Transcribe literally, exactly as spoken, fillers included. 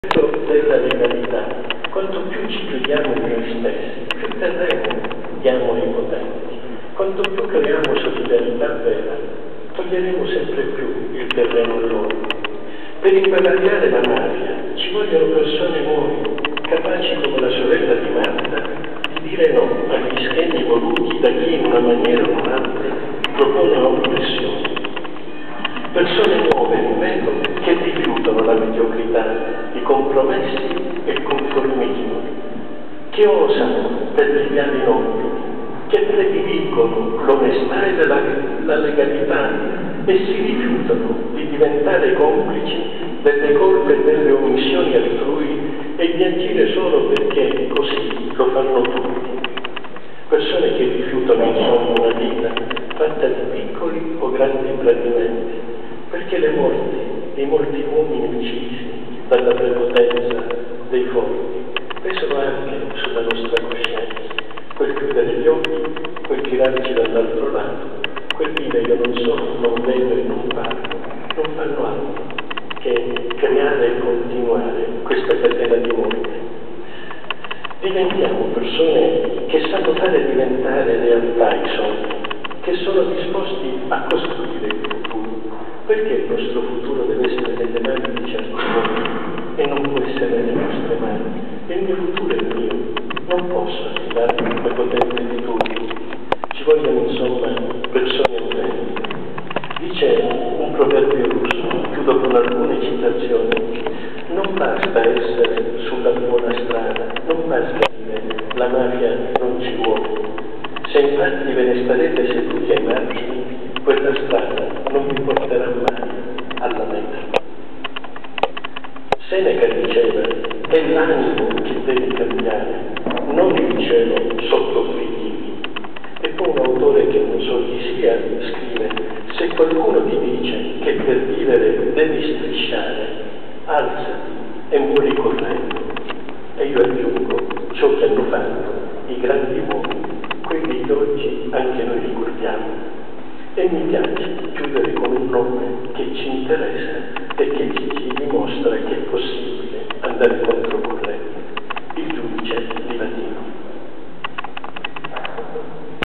Della legalità, quanto più ci chiudiamo in noi stessi, più terreno diamo ai potenti, quanto più creiamo solidarietà vera, toglieremo sempre più il terreno a loro. Per imbavagliare la mafia ci vogliono persone nuove, capaci come la sorella di Marta di dire no agli schemi voluti da chi in una maniera o un'altra propone oppressione. Persone nuove, ripeto, che rifiutano la mediocrità, i compromessi e il conformismo, che osano per deviare in obblighi, che prediligono l'onestà e la, la legalità e si rifiutano di diventare complici delle colpe e delle omissioni altrui e di agire solo perché così lo fanno tutti. Persone che rifiutano insomma una vita fatta di piccoli o grandi tradimenti, perché le morti di molti uomini uccisi dalla prepotenza dei forti pesano anche sulla nostra coscienza. Quel chiudere gli occhi, quel girarci dall'altro lato, quel dire io non so, non vedo e non parlo, non fanno altro che creare e continuare questa catena di morte. Diventiamo persone che sanno fare diventare realtà i sogni, che sono disposti a costruire il futuro, perché il nostro futuro deve essere nelle mani di ciascuno e non può essere nelle nostre mani. Il mio futuro è mio, non posso affidarmi alle potenze di tutti. Ci vogliono insomma persone autentiche. Dice un proverbio russo, chiudo con alcune citazioni: non basta essere sulla buona strada, non basta dire la mafia non ci vuole. Se infatti ve ne starete seduti ai margini, quella strada non vi porterà mai alla meta. Seneca diceva: è l'animo che deve cambiare, non il cielo sotto quei divi. E poi un autore che non so chi sia scrive: se qualcuno ti dice che per vivere devi strisciare, alzati e muori correndo. E io aggiungo ciò che hanno fatto i grandi uomini, quelli che oggi anche noi ricordiamo. E mi piace chiudere con un nome che ci interessa e che ci dimostra che è possibile andare contro